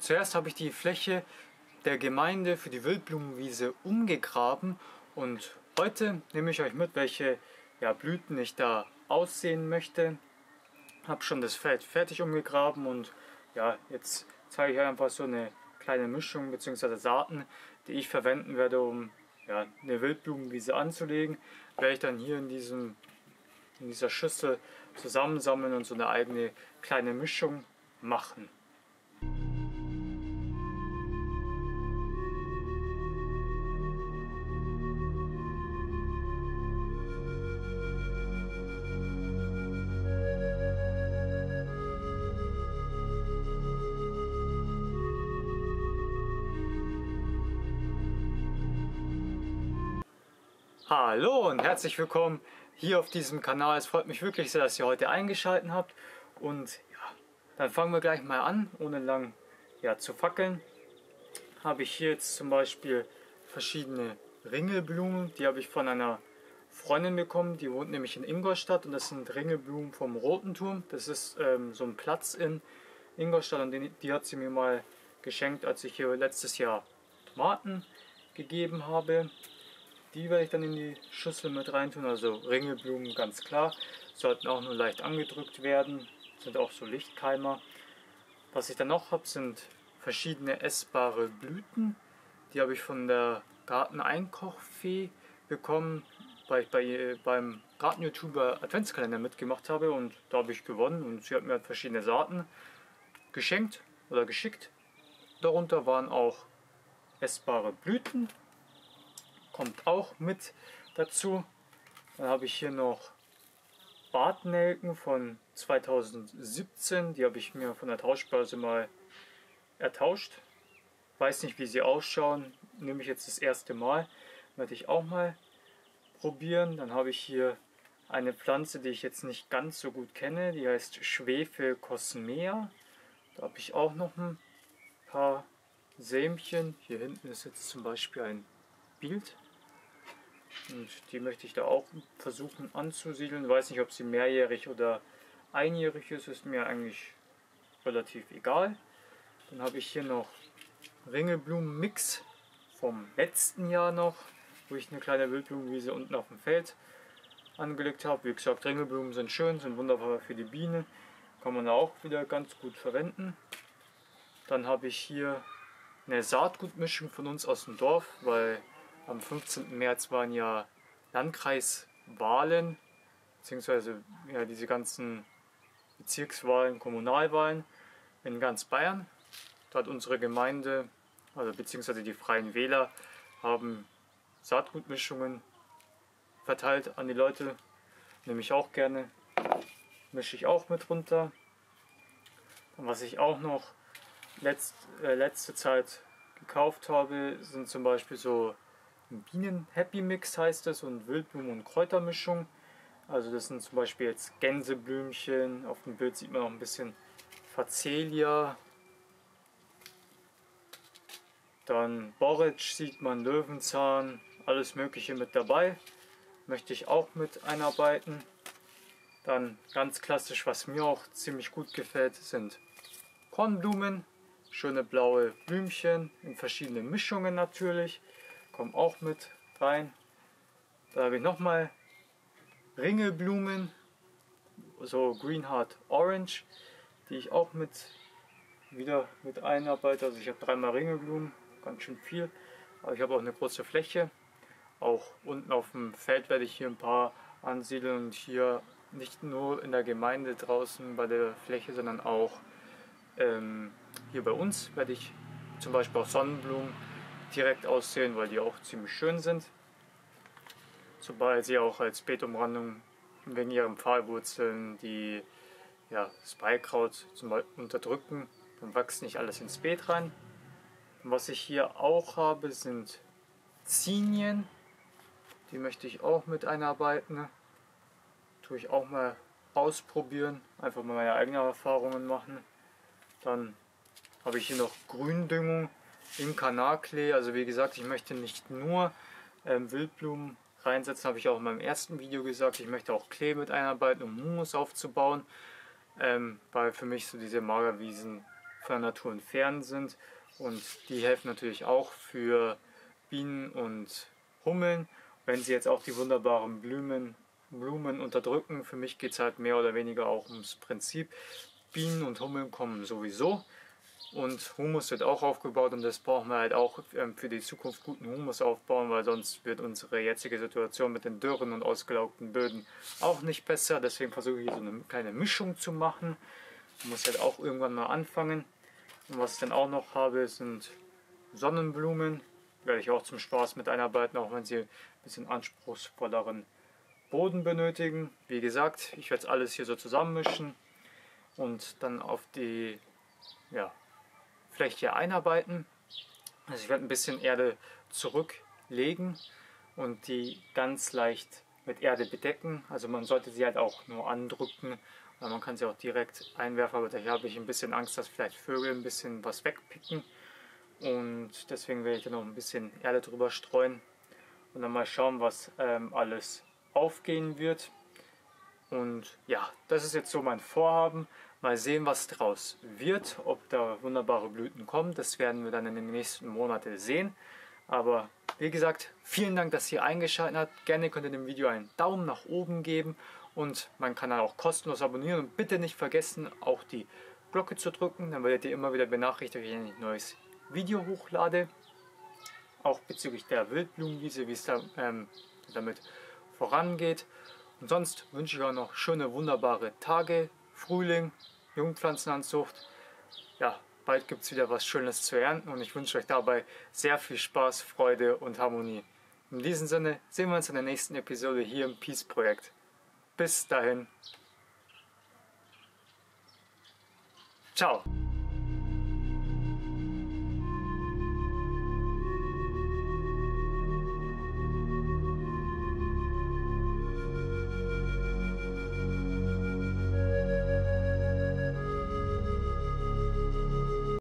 zuerst habe ich die Fläche der Gemeinde für die Wildblumenwiese umgegraben und heute nehme ich euch mit, welche Blüten ich da aussehen möchte. Habe schon das Feld fertig umgegraben und jetzt zeige ich euch einfach so eine kleine Mischung bzw. Saaten, die ich verwenden werde, um eine Wildblumenwiese anzulegen. Werde ich dann hier in dieser Schüssel zusammensammeln und so eine eigene kleine Mischung machen. Hallo und herzlich willkommen hier auf diesem Kanal. Es freut mich wirklich sehr, dass ihr heute eingeschaltet habt. Und dann fangen wir gleich mal an, ohne lang zu fackeln. Habe ich hier jetzt zum Beispiel verschiedene Ringelblumen. Die habe ich von einer Freundin bekommen, die wohnt nämlich in Ingolstadt. Und das sind Ringelblumen vom Roten Turm. Das ist so ein Platz in Ingolstadt und die hat sie mir mal geschenkt, als ich hier letztes Jahr Tomaten gegeben habe. Die werde ich dann in die Schüssel mit reintun, also Ringelblumen ganz klar, sollten auch nur leicht angedrückt werden, sind auch so Lichtkeimer. Was ich dann noch habe, sind verschiedene essbare Blüten, die habe ich von der Garteneinkochfee bekommen, weil ich beim Garten-YouTuber Adventskalender mitgemacht habe und da habe ich gewonnen und sie hat mir verschiedene Saaten geschenkt oder geschickt. Darunter waren auch essbare Blüten. Kommt auch mit dazu. Dann habe ich hier noch Bartnelken von 2017. Die habe ich mir von der Tauschbörse mal ertauscht. Weiß nicht, wie sie ausschauen. Nehme ich jetzt das erste Mal. Werde ich auch mal probieren. Dann habe ich hier eine Pflanze, die ich jetzt nicht ganz so gut kenne. Die heißt Schwefelcosmea. Da habe ich auch noch ein paar Sämchen. Hier hinten ist jetzt zum Beispiel ein Bild. Und die möchte ich da auch versuchen anzusiedeln. Ich weiß nicht, ob sie mehrjährig oder einjährig ist mir eigentlich relativ egal. Dann habe ich hier noch Ringelblumenmix vom letzten Jahr noch, wo ich eine kleine Wildblumenwiese unten auf dem Feld angelegt habe. Wie gesagt, Ringelblumen sind schön, sind wunderbar für die Biene. Kann man auch wieder ganz gut verwenden. Dann habe ich hier eine Saatgutmischung von uns aus dem Dorf, weil am 15. März waren ja Landkreiswahlen, beziehungsweise diese ganzen Bezirkswahlen, Kommunalwahlen in ganz Bayern. Da hat unsere Gemeinde, also beziehungsweise die Freien Wähler, haben Saatgutmischungen verteilt an die Leute. Nehme ich auch gerne, mische ich auch mit runter. Und was ich auch noch letzte Zeit gekauft habe, sind zum Beispiel so Bienen-Happy-Mix heißt es und Wildblumen- und Kräutermischung. Also das sind zum Beispiel jetzt Gänseblümchen, auf dem Bild sieht man auch ein bisschen Facelia. Dann Borretsch sieht man, Löwenzahn, alles mögliche mit dabei. Möchte ich auch mit einarbeiten. Dann ganz klassisch, was mir auch ziemlich gut gefällt, sind Kornblumen. Schöne blaue Blümchen in verschiedenen Mischungen natürlich. Kommen auch mit rein. Da habe ich nochmal Ringelblumen, so Green Heart Orange, die ich auch wieder mit einarbeite. Also ich habe 3-mal Ringelblumen, ganz schön viel. Aber ich habe auch eine große Fläche. Auch unten auf dem Feld werde ich hier ein paar ansiedeln und hier nicht nur in der Gemeinde draußen bei der Fläche, sondern auch hier bei uns werde ich zum Beispiel auch Sonnenblumen direkt aussehen, weil die auch ziemlich schön sind. Sobald sie auch als Beetumrandung wegen ihren Pfahlwurzeln die das Beikraut zum Beispiel unterdrücken, dann wächst nicht alles ins Beet rein. Und was ich hier auch habe, sind Zinien. Die möchte ich auch mit einarbeiten. Tue ich auch mal ausprobieren, einfach mal meine eigenen Erfahrungen machen. Dann habe ich hier noch Gründüngung im Kanalklee. Also wie gesagt, ich möchte nicht nur Wildblumen reinsetzen, habe ich auch in meinem ersten Video gesagt. Ich möchte auch Klee mit einarbeiten, um Humus aufzubauen. Weil für mich so diese Magerwiesen von der Natur entfernt sind. Und die helfen natürlich auch für Bienen und Hummeln. Wenn sie jetzt auch die wunderbaren Blumen unterdrücken, für mich geht es halt mehr oder weniger auch ums Prinzip. Bienen und Hummeln kommen sowieso. Und Humus wird auch aufgebaut und das brauchen wir halt auch für die Zukunft guten Humus aufbauen, weil sonst wird unsere jetzige Situation mit den Dürren und ausgelaugten Böden auch nicht besser. Deswegen versuche ich so eine kleine Mischung zu machen. Man muss halt auch irgendwann mal anfangen. Und was ich dann auch noch habe, sind Sonnenblumen. Werde ich auch zum Spaß mit einarbeiten, auch wenn sie ein bisschen anspruchsvolleren Boden benötigen. Wie gesagt, ich werde alles hier so zusammenmischen und dann auf die Fläche einarbeiten. Also ich werde ein bisschen Erde zurücklegen und die ganz leicht mit Erde bedecken. Also man sollte sie halt auch nur andrücken, weil man kann sie auch direkt einwerfen, aber daher habe ich ein bisschen Angst, dass vielleicht Vögel ein bisschen was wegpicken. Und deswegen werde ich da noch ein bisschen Erde drüber streuen und dann mal schauen, was alles aufgehen wird. Und ja, das ist jetzt so mein Vorhaben. Mal sehen, was draus wird, ob da wunderbare Blüten kommen. Das werden wir dann in den nächsten Monaten sehen. Aber wie gesagt, vielen Dank, dass ihr eingeschaltet habt. Gerne könnt ihr dem Video einen Daumen nach oben geben und meinen Kanal auch kostenlos abonnieren. Und bitte nicht vergessen, auch die Glocke zu drücken. Dann werdet ihr immer wieder benachrichtigt, wenn ich ein neues Video hochlade. Auch bezüglich der Wildblumenwiese, wie es da, damit vorangeht. Und sonst wünsche ich euch noch schöne, wunderbare Tage, Frühling, Jungpflanzenanzucht. Ja, bald gibt es wieder was Schönes zu ernten und ich wünsche euch dabei sehr viel Spaß, Freude und Harmonie. In diesem Sinne sehen wir uns in der nächsten Episode hier im Peace Projekt. Bis dahin. Ciao.